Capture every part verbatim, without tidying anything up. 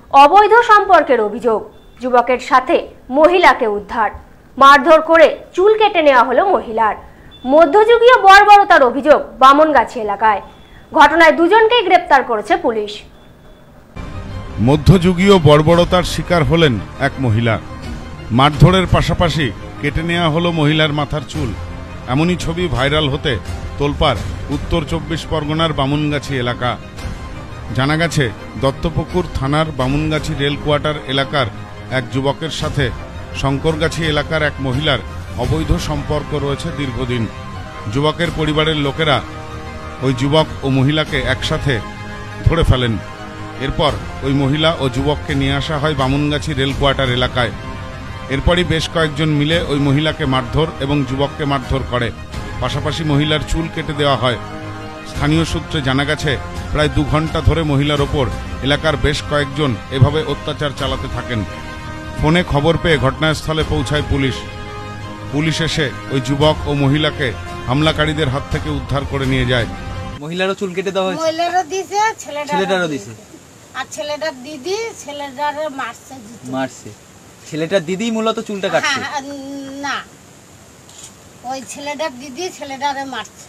অবৈধ সম্পর্কের অভিযোগ, যুবকের সাথে মহিলাকে উদ্ধার, মারধর করে চুল কেটে নেওয়া হলো মহিলার। মধ্যযুগীয় বর্বরতার অভিযোগ বামনগাছি এলাকায়। ঘটনায় দুজনকেই গ্রেপ্তার করেছে পুলিশ। মধ্যযুগীয় বর্বরতার শিকার হলেন এক মহিলা। মারধরের পাশাপাশি কেটে নেওয়া হলো মহিলার মাথার চুল। এমনই ছবি ভাইরাল হতে তোলপাড় উত্তর চব্বিশ পরগনার বামনগাছি এলাকা। জানা গেছে, দত্তপুকুর থানার বামনগাছি রেল কোয়ার্টার এলাকার এক যুবকের সাথে শঙ্করগাছি এলাকার এক মহিলার অবৈধ সম্পর্ক রয়েছে দীর্ঘদিন। যুবকের পরিবারের লোকেরা ওই যুবক ও মহিলাকে একসাথে ধরে ফেলেন। এরপর ওই মহিলা ও যুবককে নিয়ে আসা হয় বামনগাছি রেল কোয়ার্টার এলাকায়। এরপরই বেশ কয়েকজন মিলে ওই মহিলাকে মারধর এবং যুবককে মারধর করে, পাশাপাশি মহিলার চুল কেটে দেওয়া হয়। স্থানীয় সূত্রে জানা গেছে, প্রায় দু ঘন্টা ধরে মহিলার ওপর এলাকার বেশ কয়েকজন এভাবে অত্যাচার চালাতে থাকেন। ফোনে খবর পেয়ে ঘটনাস্থলে পৌঁছায় পুলিশ। পুলিশ এসে ওই যুবক ও মহিলাকে হামলাকারীদের হাত থেকে উদ্ধার করে নিয়ে যায়। মহিলারও চুল কেটে দেওয়া হয়েছে, মহিলারও দিছে, ছেলেটারও দিছে। আর ছেলেটার দিদি ছেলেটারে মারছে মারছে ছেলেটার দিদি মূলত চুলটা কাটছে। না, ওই ছেলেটার দিদি ছেলেটারে মারছে।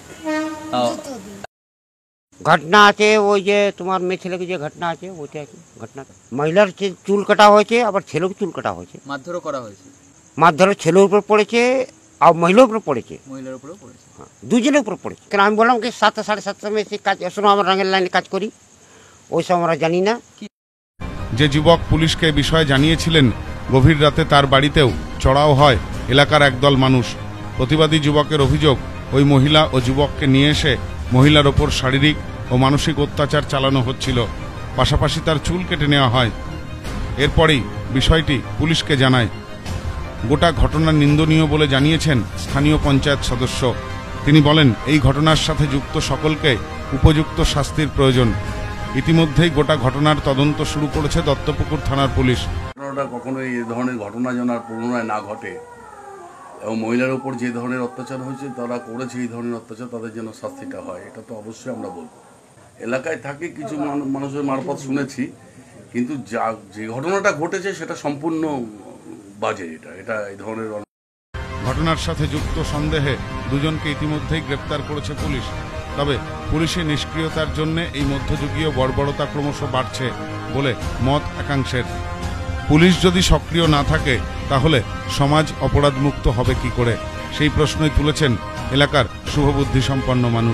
ঘটনা আছে ওই যে তোমার মেয়ে ছেলেকে যে ঘটনা আছে ওইটা আছে ঘটনা। মহিলার চুল কাটা হয়েছে, আবার ছেলেকে চুল কাটা হয়েছে। মারধরও করা হয়েছে। মারধর ছেলের উপর পড়েছে আর মহিলার উপর পড়েছে। মহিলার উপরেও পড়েছে, হ্যাঁ, দুজনের উপর পড়েছে। কেন আমি বললাম কি সাতটা সাড়ে সাতটা মেয়ে কাজ এসো, আমরা রঙের লাইনে কাজ করি, ওই সব আমরা জানি না। যে যুবক পুলিশকে বিষয়ে জানিয়েছিলেন, গভীর রাতে তার বাড়িতেও চড়াও হয় এলাকার একদল মানুষ। প্রতিবাদী যুবকের অভিযোগ, ওই মহিলা ও যুবককে নিয়ে এসে মহিলার ওপর শারীরিক ও মানসিক অত্যাচার চালানো হচ্ছিল, পাশাপাশি তার চুল কেটে নেওয়া হয়। এরপরেই বিষয়টি পুলিশকে জানায়। গোটা ঘটনা নিন্দনীয় বলে জানিয়েছেন স্থানীয় পঞ্চায়েত সদস্য। তিনি বলেন, এই ঘটনার সাথে যুক্ত সকলকে উপযুক্ত শাস্তির প্রয়োজন। ইতিমধ্যেই গোটা ঘটনার তদন্ত শুরু করেছে দত্তপুকুর থানার পুলিশ। ঘটনাটা কখনোই এই ধরনের ঘটনা যেন আর পুনরায় না ঘটে, এবং মহিলার উপর যে ধরনের অত্যাচার হয়েছে, তারা করেছে এই ধরনের অত্যাচার, তাদের যেন শাস্তিটা হয়, এটা তো অবশ্যই আমরা বলব। এলাকায় থাকে কিছু মানুষের মারফত শুনেছি, কিন্তু যা যে ঘটনাটা ঘটেছে সেটা সম্পূর্ণ বাজে। এটা এটা এই ধরনের ঘটনার সাথে যুক্ত সন্দেহে দুজনকে ইতিমধ্যেই গ্রেপ্তার করেছে পুলিশ। তবে পুলিশের নিষ্ক্রিয়তার জন্য এই মধ্যযুগীয় বর্বরতা ক্রমশ বাড়ছে বলে মত একাংশের। পুলিশ যদি সক্রিয় না থাকে তাহলে সমাজ অপরাধমুক্ত হবে কি করে, সেই প্রশ্নই তুলেছেন এলাকার শুভবুদ্ধি সম্পন্ন মানুষ।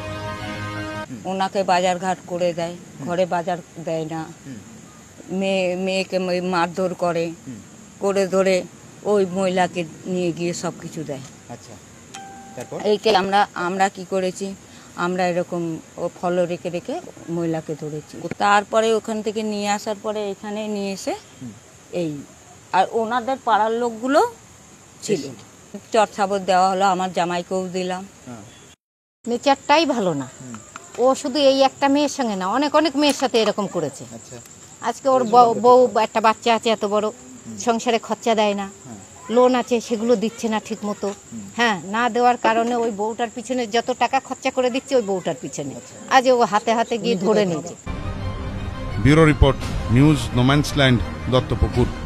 ওনাকে বাজার ঘাট করে দেয়, ঘরে বাজার দেয় না, মেয়ে মেয়েকে মারধর করে, করে ধরে ওই মহিলাকে নিয়ে গিয়ে সব কিছু দেয়। আচ্ছা, তারপর এইকে আমরা আমরা কি করেছি, আমরা এরকম ও ফলো রেখে রেখে মহিলাকে ধরেছি। তারপরে ওখান থেকে নিয়ে আসার পরে এখানে নিয়ে এসে এই আর ওনাদের পাড়ার লোকগুলো ছিল, চর্চাবর দেওয়া হলো, আমার জামাইকেও দিলাম। নেচারটাই ভালো না, ও শুধু এই একটা মেয়ের সঙ্গে না, অনেক অনেক মেয়ের সাথে এরকম করেছে। আজকে ওর বউ একটা বাচ্চা আছে এত বড়, সংসারে খরচা দেয় না, লোন আছে সেগুলো দিচ্ছে না ঠিক মতো। হ্যাঁ, না দেওয়ার কারণে ওই বউটার পিছনে যত টাকা খরচা করে দিচ্ছে ওই বউটার পিছনে আজ ও হাতে হাতে গিয়ে ধরে নিয়েছে। Bureau report, news no man's land, Duttapukur.